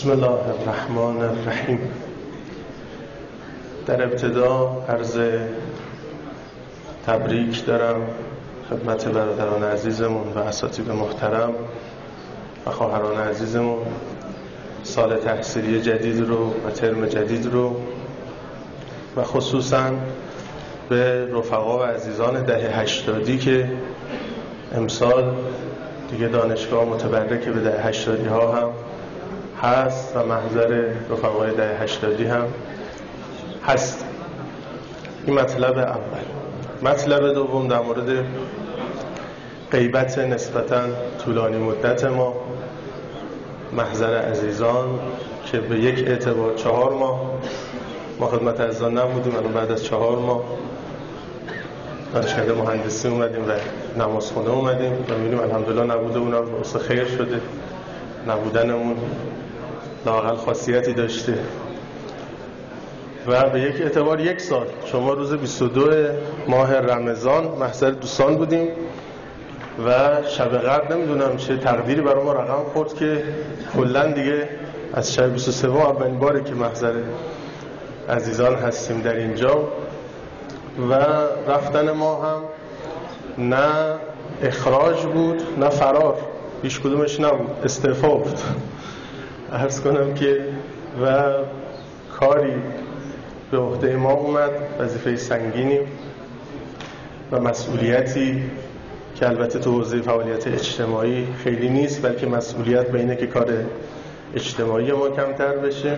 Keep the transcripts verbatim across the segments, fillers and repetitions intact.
بسم الله الرحمن الرحیم. در ابتدا عرض تبریک دارم خدمت برادران عزیزمون و اساتید محترم و خواهران عزیزمون سال تحصیلی جدید رو و ترم جدید رو و خصوصا به رفقا و عزیزان دهه هشتادی که امسال دیگه دانشگاه متبرک به دهه هشتادی ها هم هست و محضر رفقای دهه هشتادی هم هست. این مطلب اول. مطلب دوم در مورد غیبت نسبتاً طولانی مدت ما، محضر عزیزان که به یک اعتبار چهار ماه ما خدمت عزیزان نبودیم، الان بعد از چهار ماه دانشکده مهندسی اومدیم و نمازخونه اومدیم و می‌بینیم الحمدلله نبوده اونم باعث خیر شده، نبودنمون لااقل خاصیتی داشته و به یک اعتبار یک سال. شما روز بیست و دو ماه رمضان محضر دوستان بودیم و شب قدر نمیدونم چه تقدیری برای ما رقم خورد که کلا دیگه از شب بیست و سه اولین باره که محضر عزیزان هستیم در اینجا و رفتن ما هم نه اخراج بود نه فرار، هیچ کدومش نبود، استعفا بود. عرض کنم که و کاری به عهده ما اومد، وظیفه سنگینی و مسئولیتی که البته تو حوزه فعالیت اجتماعی خیلی نیست، بلکه مسئولیت به اینه که کار اجتماعی ما کمتر بشه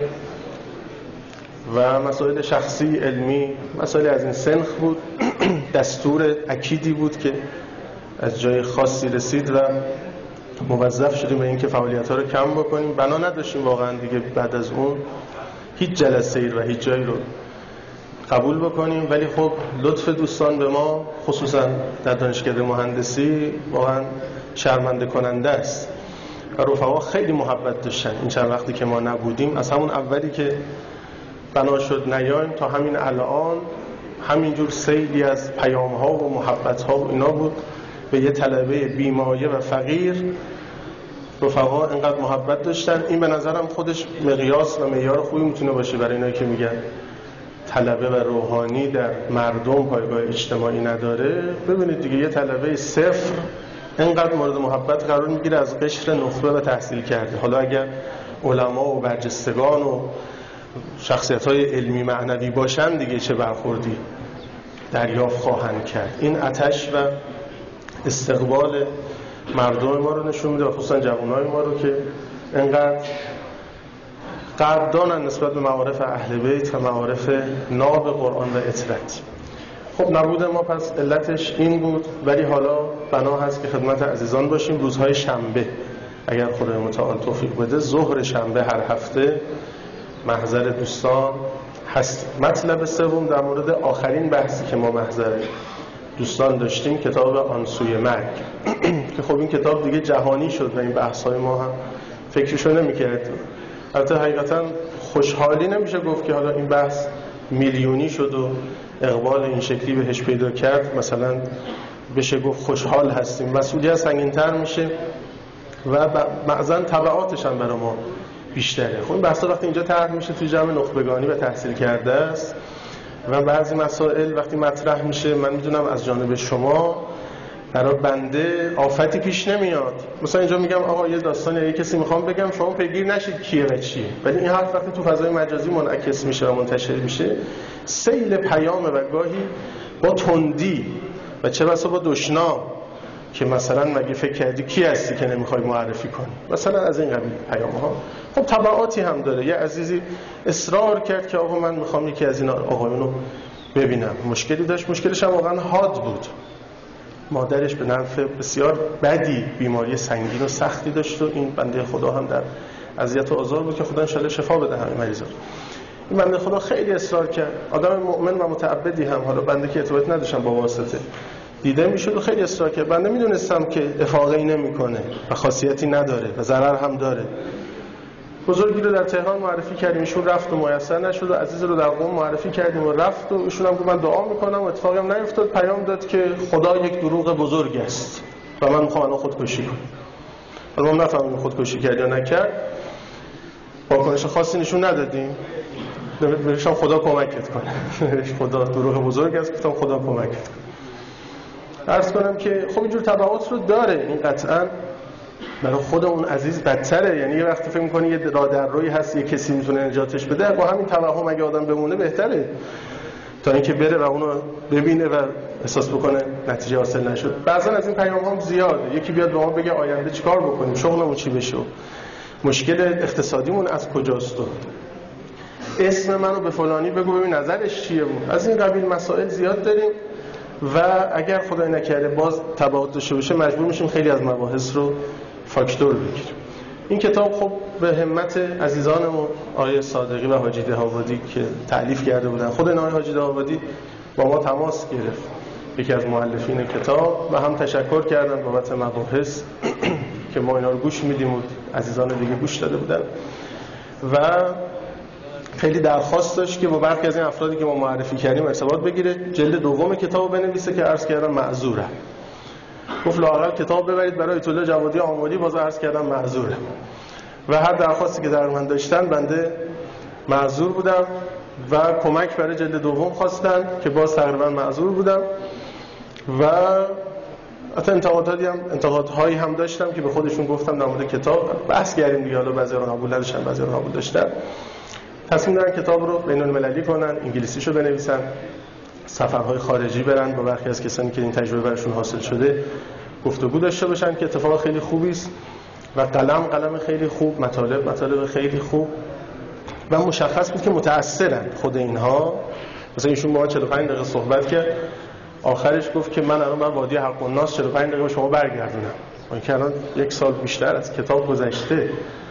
و مسائل شخصی علمی مسائل از این سنخ بود. دستور اکیدی بود که از جای خاصی رسید و موظف شدیم به این که فعالیت ها رو کم بکنیم. بنا نداشتیم واقعا دیگه بعد از اون هیچ جلسه ای و هیچ جایی رو قبول بکنیم، ولی خب لطف دوستان به ما خصوصا در دانشکده مهندسی واقعا شرمنده کننده است و رفقا خیلی محبت داشتن. این چند وقتی که ما نبودیم، از همون اولی که بنا شد نیایم تا همین الان، همینجور سیلی از پیام ها و محبت ها و اینا بود. به یه طلبه بیمایه و فقیر رفقا اینقدر محبت داشتن. این به نظرم خودش مقیاس و معیار خوبی میتونه باشه برای اینایی که میگن طلبه و روحانی در مردم پایگاه اجتماعی نداره. ببینید دیگه یه طلبه صفر اینقدر مورد محبت قرار میگیره از قشر نخبه و تحصیل کرده. حالا اگر علما و برجستگان و شخصیت‌های علمی معنوی باشن دیگه چه برخوردی دریافت خواهند کرد. این آتش و استقبال مردم ما رو نشون میده و خصوصا جوانای ما رو که انقدر قدردانن نسبت به معارف اهل بیت و معارف ناب قرآن و اطرت. خب نبود ما پس علتش این بود، ولی حالا بنا هست که خدمت عزیزان باشیم. روزهای شنبه اگر خدای متعال توفیق بده، ظهر شنبه هر هفته محضر دوستان هست. مطلب سوم در مورد آخرین بحثی که ما محضر دوستان داشتیم، کتاب آن سوی مرگ که خب این کتاب دیگه جهانی شد و این بحث‌های ما هم فکرشو نمی‌کردیم. البته حقیقتا خوشحالی نمیشه گفت که حالا این بحث میلیونی شد و اقبال این شکلی بهش پیدا کرد، مثلا بشه گفت خوشحال هستیم. مسئولیت سنگین‌تر میشه و معزن تبعاتش هم برای ما بیشتره. خب این بحثا وقتی اینجا طرح میشه توی جمع نخبگانی و تحصیل کرده است و بعضی مسائل وقتی مطرح میشه، من میدونم از جانب شما برای بنده آفتی پیش نمیاد. مثلا اینجا میگم آقا یه داستانی یا یه کسی میخوام بگم، شما پیگیر نشید کیه و چیه، ولی این حرف وقتی تو فضای مجازی منعکس میشه و منتشر میشه، سیل پیامه و گاهی با تندی و چه بسا با دشنام که مثلا مگه فکر کردی کی هستی که نمیخوای معرفی کنی، مثلا از این قبیل پیام‌ها. خب تبعاتی هم داره. یه عزیزی اصرار کرد که آقا من میخوام یکی از این آقایون رو ببینم. مشکلی داشت، مشکلش هم واقعا حاد بود. مادرش به نفع بسیار بدی بیماری سنگین و سختی داشت و این بنده خدا هم در اذیت و آزار بود که خدا ان شاءالله شفا بده همه مریضا. این بنده خدا خیلی اصرار کرد. آدم مؤمن و متعبدی هم، حالا بنده که ارتباط نداشتم با واسطه دیده میشد و خیلی اصرار کرد. بنده میدونستم که افاقه‌ای نمیکنه و خاصیتی نداره و ضرر هم داره. بزرگی رو در تهران معرفی کردیم، ایشون رفت و میسر نشد و عزیز رو در قم معرفی کردیم و رفت و ایشون هم گفت من دعا میکنم و اتفاقی هم نیفتاد. پیام داد که خدا یک دروغ بزرگ است و من میخوام الان خودکشی کنم. الان نفهمیدم خودکشی کرد یا نکرد. با واکنش خاصی نشون ندادیم. بهشون خدا کمکت کنه. خدا دروغ بزرگ است، گفتم خدا کمکت کنه. عرض کنم که خب اینجور تبعات رو داره. این قطعاً برای خود اون عزیز بدتره. یعنی یه وقتی فکر می‌کنی یه راه در روی هست، یه کسی میتونه نجاتش بده، با همین توهم اگه آدم بمونه بهتره تا اینکه بره و اونو ببینه و احساس بکنه نتیجه حاصل نشد. بعضا از این پیام‌ها هم زیاده. یکی بیاد به ما بگه آینده چیکار بکنیم، شغلمون چی بشه، مشکل اقتصادیمون از کجاست، اسم منو به فلانی بگو ببین نظرش چیه. بود از این قبیل مسائل زیاد داریم و اگر خدای نکرده باز تبعات داشته باشه مجبور میشیم خیلی از مباحث رو فاکتور بگیریم. این کتاب خب به همت عزیزانمون آقای صادقی و حاجی دهآبادی که تألیف کرده بودن، خود آقای حاجی دهآبادی با ما تماس گرفت، یکی از مؤلفین کتاب، و هم تشکر کردن بابت مباحث که ما اینا رو گوش میدیم و عزیزان دیگه گوش داده بودن و خیلی درخواست داشت که با برخی از این افرادی که ما معرفی کردیم ارتباط بگیره، جلد دوم کتابو بنویسه که عرض کردم معذوره. گفت لااقل کتاب ببرید برای ایت الله جوادی آملی، باز عرض کردم معذوره. و هر درخواستی که در من داشتن بنده معذور بودم و کمک برای جلد دوم خواستن که باز تقریبا معذور بودم و حتی انتقاداتی هم انتقادهایی هم داشتم که به خودشون گفتم در مورد کتاب بحث کردیم دیگه، حالا بعضی‌ها قبول نداشتن بعضی‌ها قبول داشتن. تصمیم دارن کتاب رو بین‌المللی کنن، انگلیسیشو بنویسن، سفرهای خارجی برن، با برخی از کسانی که این تجربه براشون حاصل شده گفتگو داشته باشن که اتفاق خیلی خوبی است و قلم قلم خیلی خوب، مطالب مطالب خیلی خوب و مشخص بود که متأثرن خود اینها. مثلا ایشون با ما چهل و پنج دقیقه صحبت کرد، آخرش گفت که من الان من وادی حق الناس چهل و پنج دقیقه شما برگردونم. من که الان یک سال بیشتر از کتاب گذشته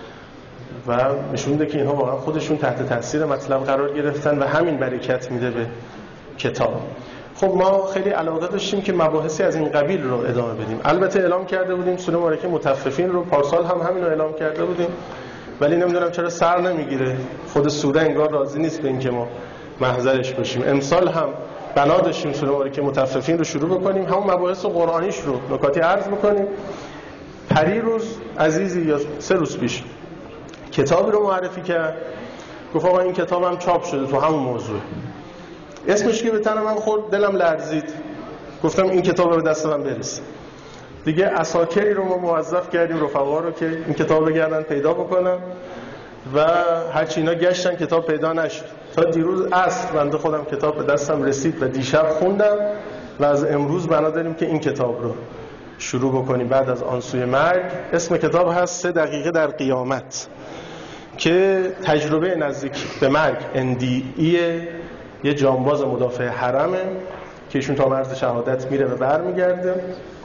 و نشون میده که اینها واقعا خودشون تحت تاثیر مطلب قرار گرفتن و همین برکت میده به کتاب. خب ما خیلی علاقه داشتیم که مباحثی از این قبیل رو ادامه بدیم. البته اعلام کرده بودیم سوره مبارکه مطففین رو، پارسال هم همین رو اعلام کرده بودیم، ولی نمیدونم چرا سر نمیگیره. خود سوره انگار راضی نیست به اینکه ما محضرش باشیم. امسال هم بنا داشتیم سوره مبارکه مطففین رو شروع بکنیم، همون مباحث قرآنیش رو نکاتی عرض بکنیم. پری روز عزیزی یا سه روز پیش کتابی رو معرفی کرد، گفت آقا این کتابم چاپ شده تو همون موضوع. اسمش که به تن من خورد دلم لرزید، گفتم این کتاب به دست من برسه. دیگه اساکری رو ما موظف کردیم رفقا رو که این کتاب بگردن پیدا بکنن و هرچی اینا گشتن کتاب پیدا نشد. تا دیروز عصر بنده خودم کتاب به دستم رسید و دیشب خوندم و از امروز بنا داریم که این کتاب رو شروع بکنیم بعد از آن سوی مرگ. اسم کتاب هست سه دقیقه در قیامت که تجربه نزدیک به مرگ اندیعیه یه جانباز مدافع حرمه که ایشون تا مرز شهادت میره و برمیگرده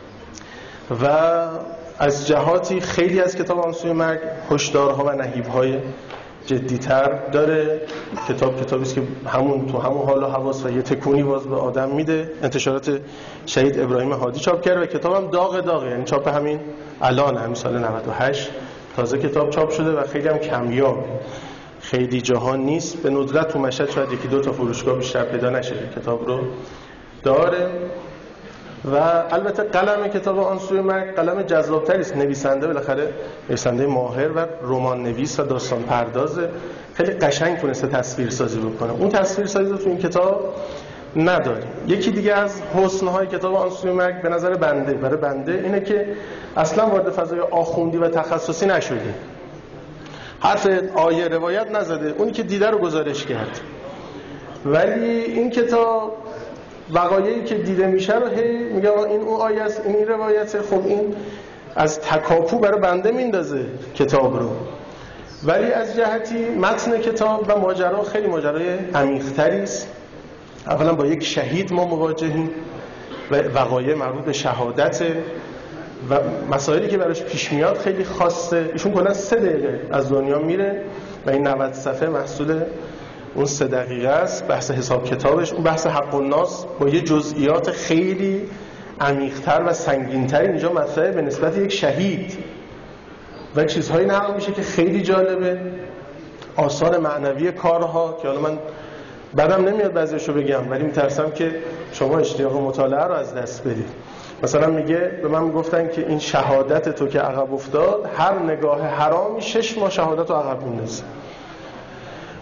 و از جهاتی خیلی از کتاب آن سوی مرگ هشدارها و نهیب‌های جدی‌تر داره. کتاب کتابی است که همون تو همون حال و حواس و یه تکونی باز به آدم میده. انتشارات شهید ابراهیم هادی چاپ کرده و کتابم داغ داغه، یعنی چاپ همین الان همین سال نود و هشت تازه کتاب چاپ شده و خیلی هم کمیابه، خیلی جهان نیست. به ندرت تو مشهد شاید یکی دو تا فروشگاه بیشتر پیدا نشه کتاب رو داره. و البته قلم کتاب آن سوی مرگ قلم جذاب‌تری است. نویسنده بالاخره نویسنده ماهر و رمان نویس و داستان پردازه، خیلی قشنگ تونسته تصویر سازی بکنه. اون تصویر سازی رو تو این کتاب نداره. یکی دیگه از حسن‌های کتاب آن سوی مرگ به نظر بنده برای بنده اینه که اصلا وارد فضای آخوندی و تخصصی نشده، حرف آیه روایت نزده، اونی که دیده رو گزارش کرد. ولی این کتاب وقایعی که دیده میشه رو هی میگه این اون آیه است، این این روایته. خب این از تکاپو برای بنده میندازه کتاب رو، ولی از جهتی متن کتاب و ماجرا خیلی ماجرای عمیق‌تری است. اولا با یک شهید ما مواجهیم و وقایع مربوط به شهادت و مسائلی که براش پیش میاد خیلی خاصه. ایشون کلا سه دقیقه از دنیا میره و این نود صفحه محصول اون سه دقیقه است. بحث حساب کتابش، اون بحث حق الناس با یه جزئیات خیلی عمیق‌تر و سنگین‌تر اینجا مطرحه به نسبت یک شهید و چیزهایی نقل میشه که خیلی جالبه. آثار معنوی کارها که حالا من بعدم نمیاد بعضیشو بگم ولی میترسم که شما اشتیاق مطالعه رو از دست بدید. مثلا میگه به من گفتن که این شهادت تو که عقب افتاد، هر نگاه حرامی شش ماه شهادت رو عقب میندازه.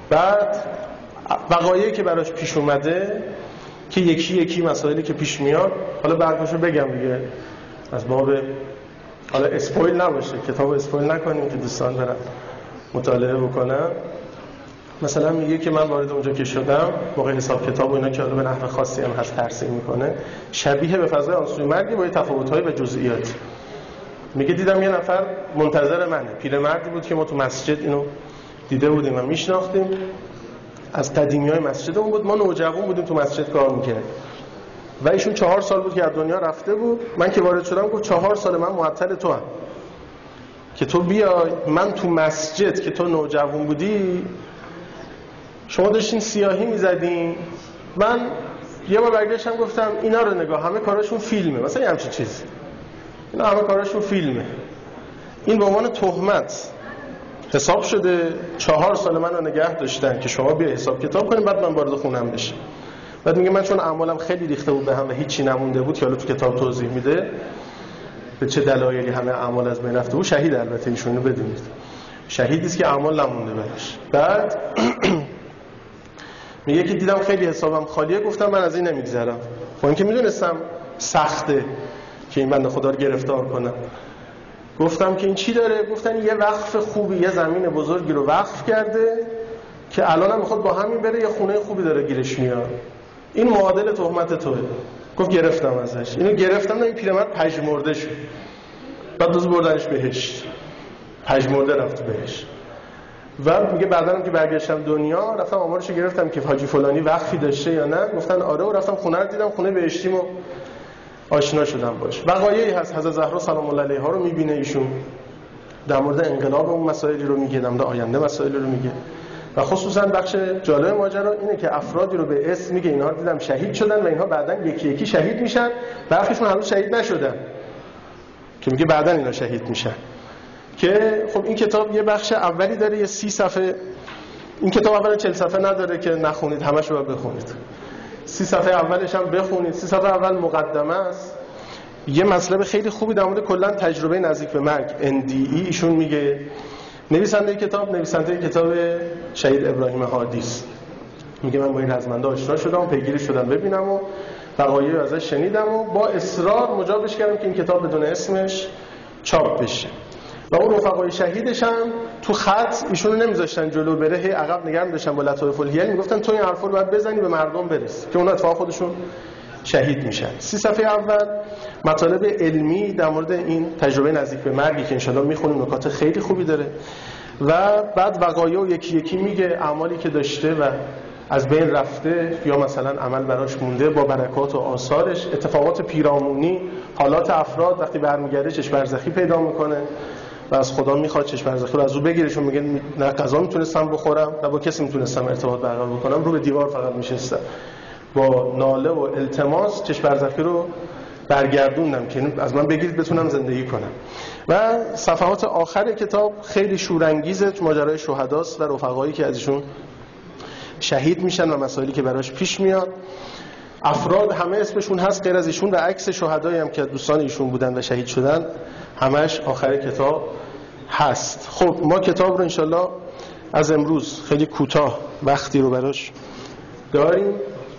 بعد وقایعی که براش پیش اومده که یکی یکی مسائلی که پیش میاد، حالا برگاشو بگم دیگه از باب حالا اسپویل نباشه، کتاب اسپویل نکنیم که دوستان برن مطالعه بکنن. مثلا میگه که من وارد اونجا که شدم موقع حساب کتاب و اینا که حالا به نحو خاصی هم هست ترسیم میکنه، شبیه به فضای آنسوی مرگی با تفاوت‌های و جزئیات. میگه دیدم یه نفر منتظر منه، پیرمردی بود که ما تو مسجد اینو دیده بودیم و میشناختیم، از قدیمیای مسجدمون بود، ما نوجوان بودیم تو مسجد کار میکرد و ایشون چهار سال بود که از دنیا رفته بود. من که وارد شدم گفت چهار سال من معطل تو هم که تو بیای، من تو مسجد که تو نوجوان بودی شما داشتین سیاهی میزدین، من یه بار برگشتم گفتم اینا رو نگاه، همه کاراشون فیلمه، مثلا یه همچین چیزی، اینا همه کاراشون فیلمه. این به عنوان تهمت حساب شده، چهار سال من رو نگه داشتن که شما بیا حساب کتاب کنیم، بعد من وارد خونم بشم. بعد میگه من چون اعمالم خیلی ریخته بود به هم و هیچی نمونده بود که حالا تو کتاب توضیح میده به چه دلایلی همه اعمال از بین رفته بود. شهید البته ایشون رو بدونید، شهیدی است که اعمال نمونده براش. بعد میگه که دیدم خیلی حسابم خالیه، گفتم من از این نمیگذرم، با اینکه میدونستم سخته که این بنده خدا رو گرفتار کنم. گفتم که این چی داره؟ گفتن یه وقف خوبی، یه زمین بزرگی رو وقف کرده که الان هم میخواد با همین بره یه خونه خوبی داره گیرش میاد، این معادل تهمت توه. گفت گرفتم ازش، اینو گرفتم، این پیرمرد پژمرده شد، بعد دوز بردنش بهشت، پژمرده رفت بهشت. و میگه بعداً که برگشتم دنیا رفتم آمارشو گرفتم که حاجی فلانی وقفی داشته یا نه، گفتن آره، و رفتم خونه رو دیدم، خونه بهشتیمو آشنا شدم باش. وقایعی هست حضرت زهرا سلام الله علیها رو میبینه ایشون، در مورد انقلاب اون مسائلی رو میگه، در مورد آینده مسائلی رو میگه. و خصوصا بخش جالب ماجرا اینه که افرادی رو به اسم میگه اینها دیدم شهید شدن و اینها بعداً یکی یکی شهید میشن، برخیشون هنوز شهید نشدن که میگه بعداً اینا شهید میشن. که خب این کتاب یه بخش اولی داره، یه سی صفحه. این کتاب اولا چهل صفحه نداره که نخونید، همش رو بخونید. سی صفحه اولش هم بخونید. سی صفحه اول مقدمه است، یه مطلب خیلی خوبی در مورد کلا تجربه نزدیک به مرگ ان دی ای ایشون میگه. نویسنده کتاب نویسنده کتاب شهید ابراهیم هادی است. میگه من با این رزمنده آشنا شدم، پیگیری شدم ببینم و وقایع ازش شنیدم و با اصرار مجابش کردم که این کتاب بدون اسمش چاپ بشه. و اون رفقای شهیدش هم تو خط ایشونو نمیذاشتن جلو بره، هی عقب نگرم داشتن با لطایف الهیل، میگفتن تو این حرفا رو باید بزنی به مردم برس که اونا اتفاق خودشون شهید میشن. سی صفحه اول مطالب علمی در مورد این تجربه نزدیک به مرگی که انشالله میخونیم، نکات خیلی خوبی داره. و بعد وقایع یکی یکی میگه، اعمالی که داشته و از بین رفته یا مثلا عمل براش مونده با برکات و آثارش، اتفاقات پیرامونی، حالات افراد وقتی برمیگرده چشم برزخی پیدا میکنه و از خدا میخواد چشم برزخی رو از او بگیره. چون میگه نه غذا میتونستم بخورم نه با کسی میتونستم ارتباط برقرار بکنم، رو به دیوار فقط میشستم، با ناله و التماس چشم برزخی رو برگردوندم که از من بگیرید بتونم زندگی کنم. و صفحات آخر کتاب خیلی شورانگیزه، ماجرای شهداست و رفقایی که ازشون شهید میشن و مسائلی که براش پیش میاد. افراد همه اسمشون هست غیر از ایشون و عکس شهدایی هم که دوستان ایشون بودن و شهید شدن همش آخر کتاب هست. خب ما کتاب رو انشالله از امروز خیلی کوتاه وقتی رو براش داریم،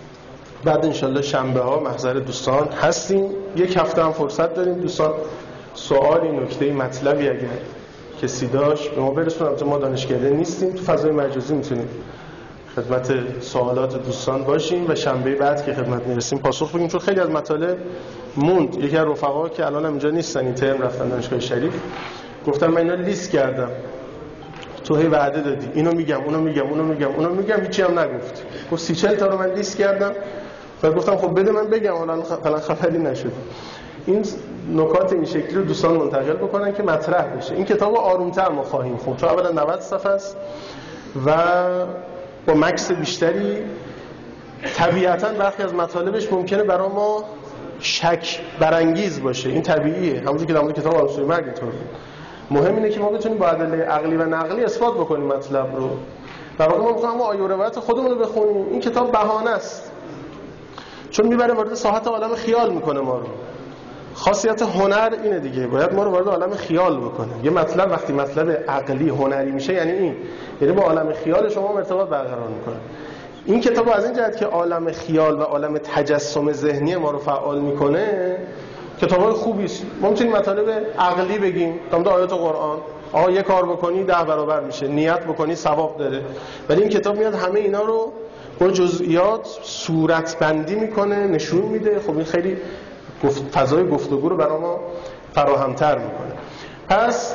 بعد انشالله شنبه ها محضر دوستان هستیم. یک هفته هم فرصت داریم، دوستان سوالی، نکته، مطلبی اگر کسی داشت به ما برسونم. ما دانشکده نیستیم، تو فضای مجازی میتونیم خدمت سوالات دوستان باشیم و شنبه بعد که خدمت میرسیم پاسخ بگیم، چون خیلی از مطالب موند. یکی از رفقا که الان هم اینجا نیستن، این ترم رفتن دانشگاه شریف، گفتم من اینا لیست کردم، تو هی وعده دادی اینو میگم اونو میگم اونو میگم اونو میگم هیچی هم نگفت. گفت سی چهل تا رو من لیست کردم و گفتم خب بده من بگم، الان فعلا خبری نشد. این نکات این شکلی رو دوستان منتقل بکنن که مطرح بشه. این کتابو آرومتر ما خواهیم خوند، چون اولا نود صفحه است و با مکس بیشتری. طبیعتاً برخی از مطالبش ممکنه برای ما شک برانگیز باشه، این طبیعیه، همونجوری که در مورد کتاب آنسوی مرگ اینطور. مهم اینه که ما بتونیم با ادله عقلی و نقلی اثبات بکنیم مطلب رو. در واقع ما می‌خوایم آیه و روایت خودمون رو بخونیم. این کتاب بهانه است، چون میبره وارد ساحت عالم خیال میکنه ما رو. خاصیت هنر اینه دیگه، باید ما رو وارد عالم خیال بکنه. یه مطلب وقتی مطلب عقلی هنری میشه یعنی این، یعنی با عالم خیال شما ارتباط برقرار میکنه. این کتاب از این جهت که عالم خیال و عالم تجسم ذهنی ما رو فعال میکنه کتابای خوبی است. ما میتونیم مطالب عقلی بگیم، تمام آیات قرآن، آها یه کار بکنی ده برابر میشه، نیت بکنی ثواب داره. ولی این کتاب میاد همه اینا رو با جزئیات صورت بندی میکنه، نشون میده. خب این خیلی گفت فضای گفتگو رو برای ما فراهم‌تر میکنه. پس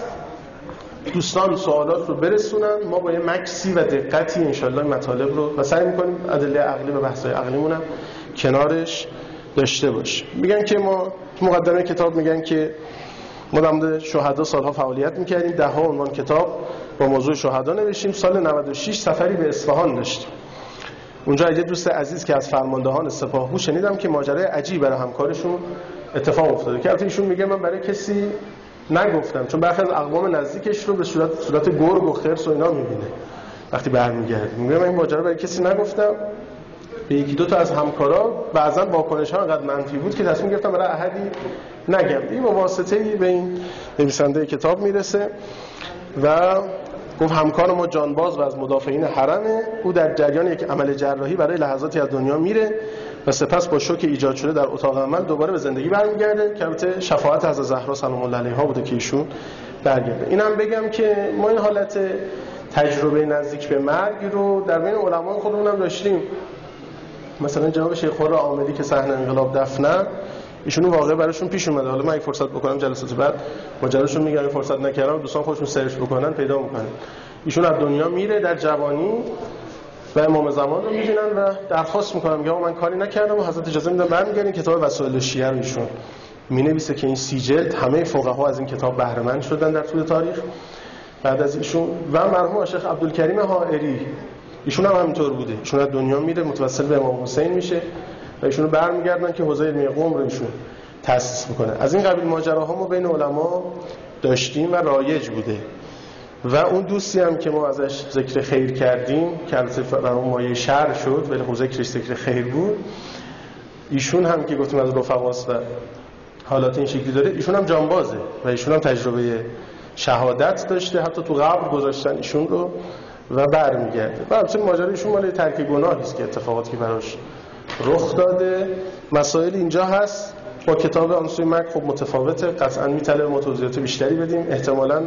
دوستان سوالات رو برسونن، ما با یه مکسی و دقتی انشالله مطالب رو و سعی میکنیم ادله عقلی و بحث‌های عقلیمون هم کنارش داشته باش. میگن که ما تو مقدمه کتاب میگن که ما در مورد شهدا سالها فعالیت میکردیم، ده ها عنوان کتاب با موضوع شهدا نوشتیم. سال نود و شش سفری به اصفهان داشتیم. اونجا یه دوست عزیز که از فرماندهان سپاه بود شنیدم که ماجرای عجیب برای همکارشون اتفاق افتاده که البته ایشون میگه من برای کسی نگفتم، چون برخی از اقوام نزدیکش رو به صورت صورت گرگ و خرس و اینا میبینه وقتی برمیگرده. میگه من این ماجرا برای کسی نگفتم. به یکی دو تا از همکارا بعضا واکنش‌ها انقدر منفی بود که تصمیم گرفتم برای احدی نگم. این با واسطه‌ای به این نویسنده کتاب میرسه و گفت همکار ما جانباز و از مدافعین حرمه. او در جریان یک عمل جراحی برای لحظاتی از دنیا میره و سپس با شوک ایجاد شده در اتاق عمل دوباره به زندگی برمیگرده که البته شفاعت حضرت زهرا سلام الله علیها بوده که ایشون برگرده. اینم بگم که ما این حالت تجربه نزدیک به مرگ رو در بین علمای خودمون هم داشتیم. مثلا جناب شیخ خورا آمدی که صحنه انقلاب دفنن، ایشون واقعا براشون پیش اومده. حالا من اگه فرصت بکنم جلسات بعد ماجراشون میگم، اگه فرصت نکردم دوستان خودشون سرچ بکنن پیدا میکنن. ایشون از دنیا میره در جوانی و امام زمان رو میبینن و درخواست میکنن، میگه من کاری نکردم و حضرت اجازه میدن برمیگردین. کتاب وسائل شیعه رو ایشون مینویسه که این سی جلد همه فقها از این کتاب بهره مند شدن در طول تاریخ بعد از ایشون. و مرحوم شیخ عبدالکریم حائری ایشون هم همینطور بوده. ایشون از دنیا میره متوسل به امام حسین میشه و ایشونو برمیگردن که حوزه علمی قم رو ایشون تأسیس میکنه. از این قبیل ماجراها ما بین علما داشتیم و رایج بوده. و اون دوستی هم که ما ازش ذکر خیر کردیم که البته برام مایه شر شد ولی خب ذکرش ذکر خیر بود، ایشون هم که گفتیم از رفقاست و حالات این شکلی داره، ایشون هم جانبازه و ایشون هم تجربه شهادت داشته، حتی تو قبر گذاشتن ایشون رو و برمیگرده. و البته ماجرای ایشون مال ترک گناهی است که اتفاقاتی که براش رخ داده. مسائل اینجا هست. با کتاب آن سوی مرگ خب متفاوته، قطعا میطلبه ما توضیحات بیشتری بدیم. احتمالاً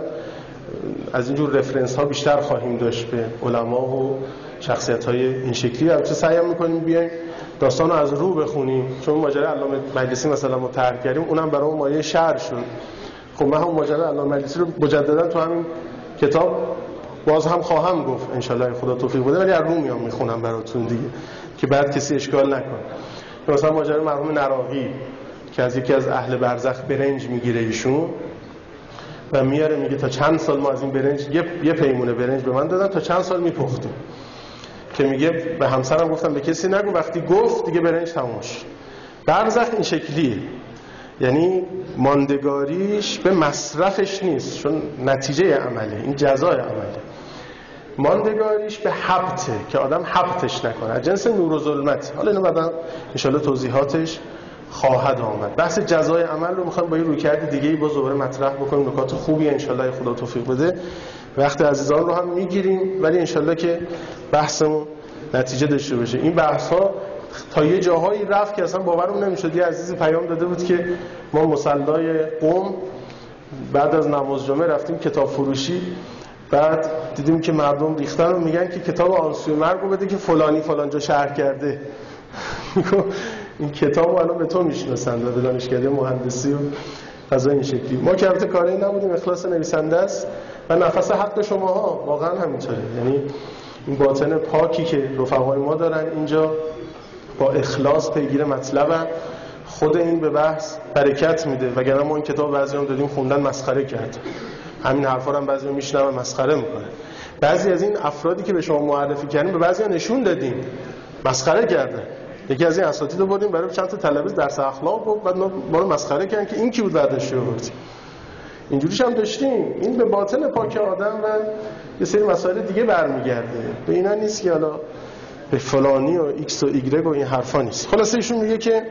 از اینجور رفرنس ها بیشتر خواهیم داشت به علما و شخصیت های این شکلی. البته سعی میکنیم بیایم داستان رو از رو بخونیم، چون ماجرای علامه مجلسی مثلا ما طرح کردیم، اونم برای مایه شعر شد. خب من هم ماجرای علامه مجلسی رو مجددا تو همین کتاب باز هم خواهم گفت ان شاء الله خدا توفیق بده، ولی از رو میام میخونم براتون دیگه که بعد کسی اشکال نکنه. مثلا ماجرای مرحوم نراقی که از یکی از اهل برزخ برنج میگیره ایشون و میاره میگه تا چند سال ما از این برنج یه, یه پیمونه برنج به من دادن تا چند سال میپختیم، که میگه به همسرم گفتم به کسی نگو، وقتی گفت دیگه برنج تموم شد. برزخ این شکلیه، یعنی ماندگاریش به مصرفش نیست، چون نتیجه عمله، این جزای عمله. ماندگاریش به حبته که آدم حبتش نکنه، از جنس نور و ظلمت. حالا اینو بعدا انشالله توضیحاتش خواهد آمد. بحث جزای عمل رو میخوایم با یه رویکرد دیگه‌ای با دوباره مطرح بکنیم. نکات خوبی انشالله خدا توفیق بده. وقت عزیزان رو هم میگیریم، ولی انشالله که بحثمون نتیجه داشته باشه. این بحث ها تا یه جاهایی رفت که اصلا باورم نمیشد. یه عزیزی پیام داده بود که ما مصلای قم بعد از نماز جمعه رفتیم کتاب فروشی، بعد دیدیم که مردم ریختن و میگن که کتاب آن سوی مرگ رو بده که فلانی فلان جا شهر کرده. این کتاب رو الان به تو میشناسند و به دانشکده مهندسی و فضای این شکلی. ما که البته کاری نبودیم، اخلاص نویسنده است و نفس حق شماها واقعا همینطوره. یعنی این باطن پاکی که رفقای ما دارن اینجا با اخلاص پیگیر مطلبن، خود این به بحث برکت میده. وگرنه ما این کتاب بعضیام دادیم خوندن مسخره کرد، همین حرفا هم بعضی میشنون مسخره میکنه. بعضی از این افرادی که به شما معرفی کردیم به بعضیا نشون دادیم مسخره کردن. یکی از این اساتید رو بردیم برای چند تا طلبه درس اخلاق و بعد ما رو مسخره کردن که این کی بود بعدش آورد. اینجوریش هم داشتیم. این به باطن پاک آدم و یه سری مسائل دیگه برمیگرده. به اینا نیست که حالا به فلانی و ایکس و ایگرگ و این حرفا نیست. خلاصه ایشون میگه که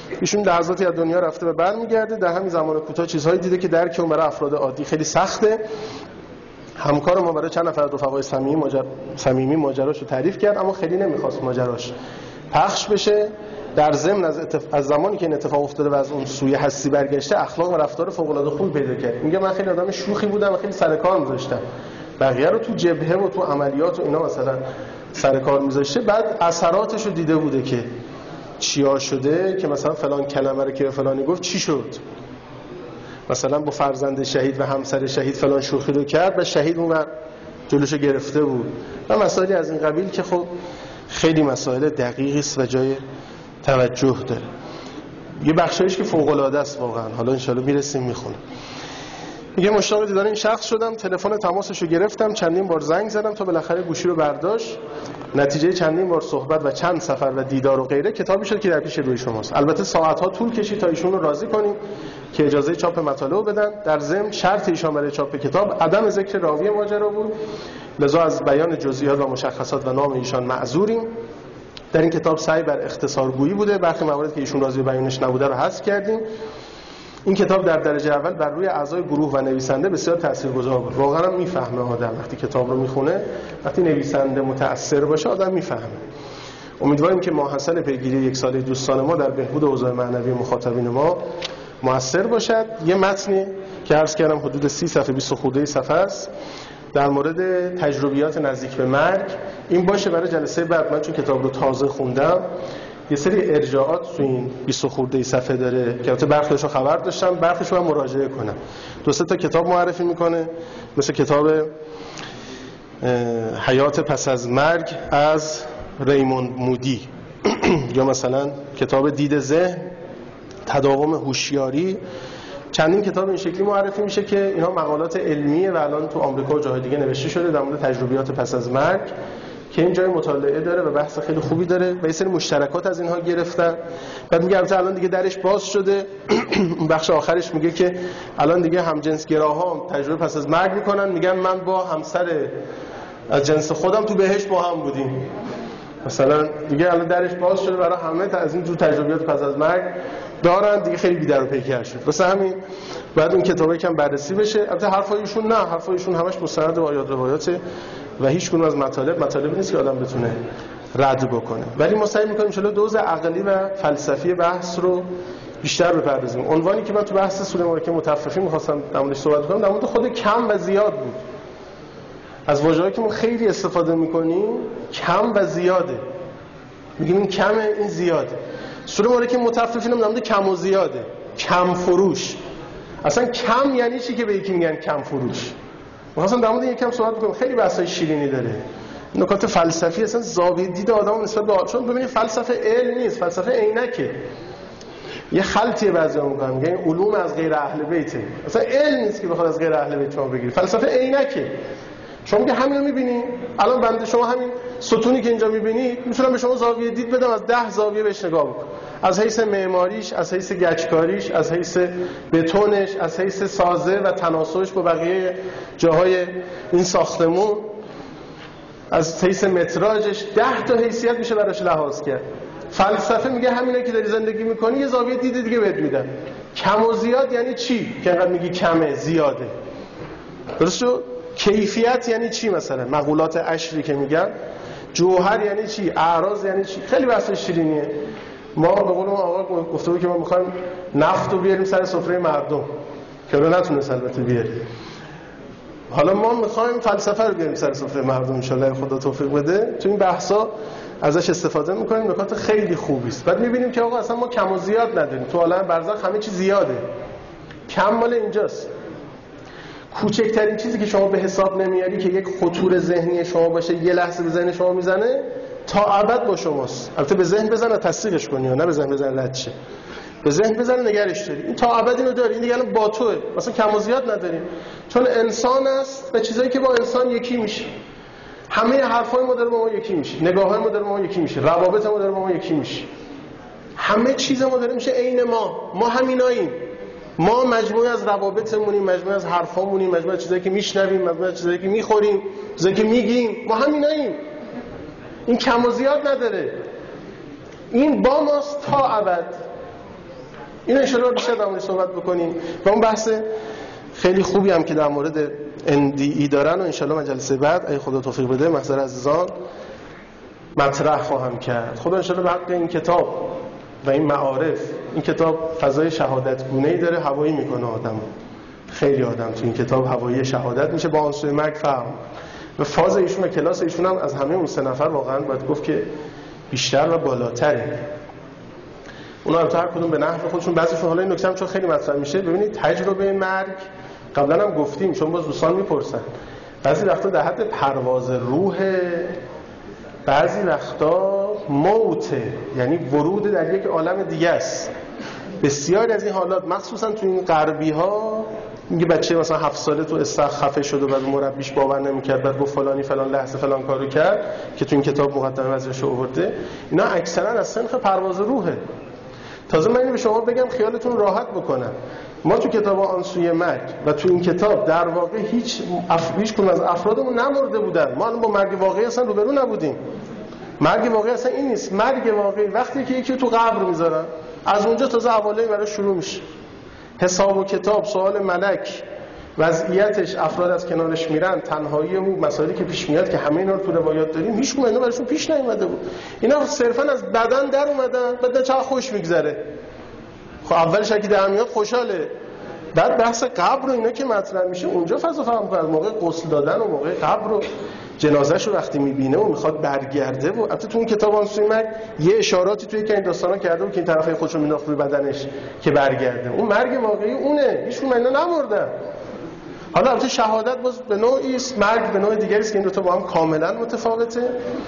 ایشون لحظاتی از دنیا رفته و برمیگرده. در همین زمان کوتاه چیزهایی دیده که درک اون برای افراد عادی خیلی سخته. همکار ما برای چند نفر رفقای صمیمی ماجر صمیمی ماجراشو تعریف کرد، اما خیلی نمیخواست ماجراش پخش بشه. در ضمن از, اتف... از زمانی که این اتفاق افتاده و از اون سوی هستی برگشته، اخلاق و رفتار فوق العاده خوب پیدا کرد. میگه من خیلی آدم شوخی بودم و خیلی سر کار می‌ذاشتم، بقیه رو تو جبهه و تو عملیات و اینا مثلا سر کار می‌ذاشته، بعد اثراتش رو دیده بوده که چیا شده، که مثلا فلان کلمه رو که فلانی گفت چی شد، مثلا با فرزند شهید و همسر شهید فلان شوخی رو کرد و شهید اون جلوشو گرفته بود و مسائلی از این قبیل که خب خیلی مسائل دقیقی است و جای توجه داره. یه بخشایش که فوق العاده است واقعا. حالا ان شاءالله میرسیم میخونم. میگه مشتاق دیدار این شخص شدم، تلفن تماسش رو گرفتم، چندین بار زنگ زدم تا بالاخره گوشی رو برداشت. نتیجه چندین بار صحبت و چند سفر و دیدار و غیره کتابی شد که در پیش روی شماست. البته ساعت‌ها طول کشید تا ایشون رو راضی کنیم که اجازه چاپ مطالب بدن. در ضمن شرط ایشان برای چاپ کتاب عدم ذکر راوی ماجرا بود، لذا از بیان جزئیات و مشخصات و نام ایشان معذوریم. در این کتاب سعی بر اختصارگویی بوده، برخی موارد که ایشون راضی بیانش نبوده رو حذف کردیم. این کتاب در درجه اول بر روی اعضای گروه و نویسنده بسیار تاثیرگذار بود. واقعا هم میفهمه آدم وقتی کتاب رو میخونه، وقتی نویسنده متأثر باشه آدم میفهمه. امیدواریم که ماحصل پیگیری یک ساله دوستان ما در بهبود اوضاع معنوی مخاطبین ما مؤثر باشد. یه متنی که عرض کردم حدود سی صفحه بیست خورده صفحه است در مورد تجربیات نزدیک به مرگ. این باشه برای جلسه بعد، من چون کتاب رو تازه خوندم یه سری ارجاعات تو این بیست خورده صفحه داره که البته برخیشو خبر داشتم، برخیشو من مراجعه کنم. دو سه تا کتاب معرفی میکنه، مثل کتاب حیات پس از مرگ از ریموند مودی یا مثلا کتاب دید ذهن، تداوم هوشیاری. چندین کتاب این شکلی معرفی میشه که اینها مقالات علمیه و الان تو آمریکا و جاهای دیگه نوشته شده در مورد تجربیات پس از مرگ که این جای مطالعه داره و بحث خیلی خوبی داره و یه سری مشترکات از اینها گرفتن. بعد میگه البته الان دیگه درش باز شده. بخش آخرش میگه که الان دیگه همجنسگراها هم تجربه پس از مرگ میکنن، میگن من با همسر از جنس خودم تو بهشت با هم بودیم. مثلا دیگه الان درش باز شده برای همه از این جور تجربیات پس از مرگ دارن دیگه، خیلی بی‌در و پیکر شد. واسه همین بعد اون کتابا یکم بررسی بشه. البته حرفایشون نه، حرفایشون همش مستند و آیات روایاته و هیچ کدوم از مطالب مطالب نیست که آدم بتونه رد بکنه، ولی ما سعی می‌کنیم ان شاءالله دوز عقلی و فلسفی بحث رو بیشتر بپردازیم. عنوانی که من تو بحث سوره مبارکه متففین می‌خواستم در موردش صحبت کنم در مورد خود کم و زیاد بود. از واژه‌ای که ما خیلی استفاده می‌کنیم کم و زیاده، میگیم این کمه این زیاده. سوره مبارکه متففین هم در مورد کم و زیاده، کم فروش. اصلا کم یعنی چی که به یکی میگن کم فروش؟ می‌خواستم در مورد یکم صحبت کنم، خیلی بحثای شیرینی داره، نکات فلسفی، اصلا زاویه دید آدم نسبت به آدم. چون ببینید فلسفه علم نیست، فلسفه عینکه، یه خلطیه بعضیا میگن، میگن علوم از غیر اهل بیته. اصلا علم نیست که بخواد از غیر اهل بیت شما بگیری، فلسفه عینکه. شما میگه همین رو میبینی، الان بنده شما همین ستونی که اینجا میبینید میتونم به شما زاویه دید بدم، از ده زاویه بهش نگاه بکن، از حیث معماریش، از حیث گچکاریش، از حیث بتونش، از حیث سازه و تناسبش با بقیه جاهای این ساختمون، از حیث متراژش، ده تا حیثیت میشه براش لحاظ کرد. فلسفه میگه همینه که داری زندگی میکنی یه زاویه دید دیگه بهت میدن. کم و زیاد یعنی چی که انقدر میگی کمه زیاده؟ درست شد؟ کیفیت یعنی چی؟ مثلا مقولات عشری که میگن جوهر یعنی چی؟ اعراض یعنی چی؟ خیلی بحث شیرینیه. ما به قول ما آقا گفته بود که ما میخوایم نفت رو بیاریم سر سفره مردم که رو نتونست البته بیاریم. حالا ما میخوایم فلسفه رو بیاریم سر سفره مردم ان شاء الله خدا توفیق بده. تو این بحثا ازش استفاده میکنیم، نکات خیلی خوبی است. بعد میبینیم که آقا اصلا ما کم و زیاد نداریم، تو عالم برزخ همه چی زیاده، کم مال اینجاست. کوچکترین چیزی که شما به حساب نمیاری که یک خطور ذهنی شما باشه یه لحظه به ذهن شما میزنه تا ابد با شماست. البته به ذهن بزنه تصدیقش کنی، نه به ذهن بزنه رد شه، به ذهن بزنه نگرش داری، این تا ابد اینو داری. این دیگه الان با توئه، مثلا کم و زیاد نداریم چون انسان است و چیزایی که با انسان یکی میشه. همه حرفای ما داره با ما یکی میشه، نگاه‌های ما داره با ما یکی میشه، روابط ما داره با ما یکی میشه، همه چیز ما داره میشه عین ما. ما همیناییم، ما مجموعه از روابطمونیم، مجموعه از حرفامونیم، مجموعه از چیزایی که میشنویم، مجموعه از چیزایی که میخوریم، چیزایی که میگیم، ما همیناییم. این کم و زیاد نداره، این با ماست تا ابد. این ان شاءالله بیشتر در موردش صحبت بکنیم و اون بحث خیلی خوبی هم که در مورد ان دی ای دارن و ان شاءالله مجلس بعد اگه خدا توفیق بده محضر عزیزان مطرح خواهم کرد. خدا ان شاءالله به حق این کتاب و این معارف، این کتاب فضای شهادت گونه‌ای داره، هوایی میکنه آدمو. خیلی آدم تو این کتاب هوایی شهادت میشه، با آنسوی مرگ فهم و فاز ایشون و کلاس ایشون هم از همه اون سه نفر واقعا باید گفت که بیشتر و بالاتره. اونا هم هر کدوم به نحو خودشون، بعضیشون حالا این نکته هم چون خیلی مطرح میشه، ببینید تجربه مرگ قبلا هم گفتیم چون باز دوستان میپرسن، بعضی وقتا در حد پرواز روح، بعضی وقتا موته، یعنی ورود در یک عالم دیگه است. بسیاری از این حالات مخصوصا تو این غربی ها، میگه بچه مثلا هفت ساله تو استخ خفه شد و بعد مربیش باور نمیکرد، بعد گفت فلانی فلان لحظه فلان کارو کرد که تو این کتاب مقدمه ازش آورده، اینا اکثرا از صنف پرواز روحه. تازه من اینو به شما بگم خیالتون راحت بکنم، ما تو کتاب آنسوی مرگ و تو این کتاب در واقع هیچ اف... هیچ کدوم از افرادمون نمرده بودن، ما الان با مرگ واقعی اصلا روبرو نبودیم. مرگ واقعی اصلا این نیست. مرگ واقعی وقتی که یکی تو قبر میذارن، از اونجا تازه حواله برای شروع میشه. حساب و کتاب، سوال ملک، وضعیتش، افراد از کنارش میرن، تنهایی او، مسائلی که پیش میاد که همه اینا رو تو روایات داریم، هیچ کدوم اینا براشون پیش نیومده بود. اینا صرفا از بدن در اومدن، بعد چقدر خوش میگذره. خب اولش اگه در میاد خوشحاله، بعد بحث قبر و اینا که مطرح میشه اونجا فضا فهم کنه، موقع غسل دادن و موقع قبر رو جنازه‌شو وقتی میبینه و میخواد برگرده. و البته تو اون کتاب آنسوی مرگ یه اشاراتی توی که این داستانا کرده بود که این طرفای خودشو مینداخت روی بدنش که برگرده. اون مرگ واقعی اونه، هیچ کدوم اینا نمردن. حالا البته شهادت باز به نوعی است، مرگ به نوع دیگری است که این دو تا با هم کاملا متفاوته.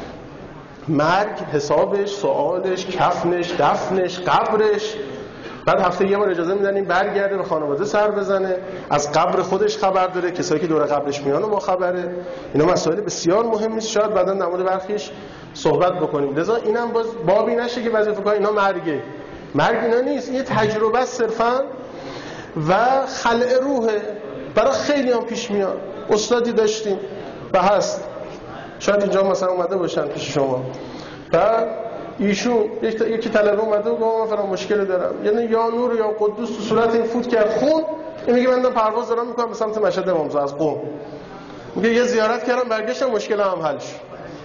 مرگ حسابش، سوالش، کفنش، دفنش، قبرش، بعد هفته یه بار اجازه میدن این برگرده به خانواده سر بزنه، از قبر خودش خبر داره، کسایی که دور قبرش میان و با خبره. اینا مسائل بسیار مهمی است، شاید بعدا در مورد برخیش صحبت بکنیم. لذا اینم باز بابی نشه که بعضی فکر کنن اینا مرگه. مرگ اینا نیست، این یه تجربه است صرفا و خلع روحه. برای خیلی هم پیش میاد. استادی داشتیم و هست، شاید اینجا مثلا اومده باشن پیش شما، بعد ایشون یکی طلبه اومده و گفت من فلان مشکل دارم، یعنی یا نور یا قدوس تو صورت این فوت کرد خون. این میگه من دارم پرواز دارم میکنم به سمت مشهد امامزاده از قم، میگه یه زیارت کردم برگشتم مشکل هم حل شد.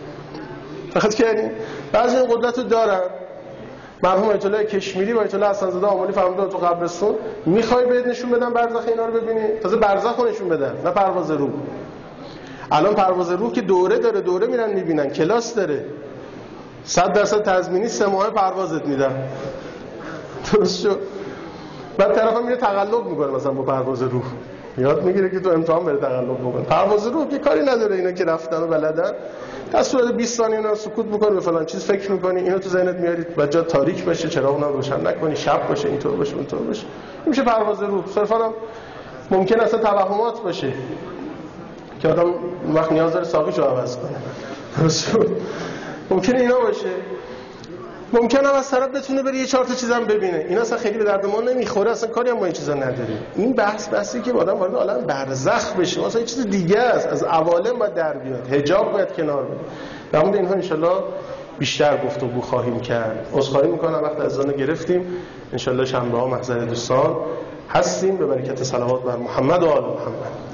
فقط کردیم بعضی این قدرت رو دارن. مرحوم آیت الله کشمیری و آیت الله حسن‌زاده آملی فرمودن تو قبرستون میخوای بهت نشون بدم برزخ اینا رو ببینی، تازه برزخ رو نشون بدن نه پرواز روح. الان پرواز روح که دوره داره، دوره میرن میبینن، کلاس داره، صد درصد تضمینی سه ماه پروازت میدن. درست شد. بعد طرف هم میره تقلب میکنه مثلا با پرواز روح، یاد میگیره که تو امتحان بره تقلب بکنه. پرواز روح که کاری نداره، اینا که رفتن و بلدن، در صورت بیست ثانیه اینا سکوت میکنه، به فلان چیز فکر میکنی، اینو تو ذهنت میارید و جا تاریک باشه، چراغ رو روشن نکنی، شب باشه، اینطور باشه اونطور باشه. این میشه پرواز روح. صرفا هم ممکن اصلا توهمات باشه که آدم وقت نیاز داره ساقیشو عوض کنه. درست ممکنه اینا باشه. ممکنه هم از طرف بتونه بره یه چهار تا چیزام ببینه. اینا اصلا خیلی به درد ما نمیخوره، اصلا کاری هم با این چیزا نداره. این بحث بحثی که آدم وارد عالم برزخ بشه، اصلا یه چیز دیگه است، از عوالم باید در بیاد، حجاب باید کنار بره. در مورد اینها ان شاءالله بیشتر گفتگو خواهیم کرد. عذرخواهی میکنم وقت از آن گرفتیم. ان شاءالله شنبه ها محضر دوستان هستیم. به برکت صلوات بر محمد و آل محمد.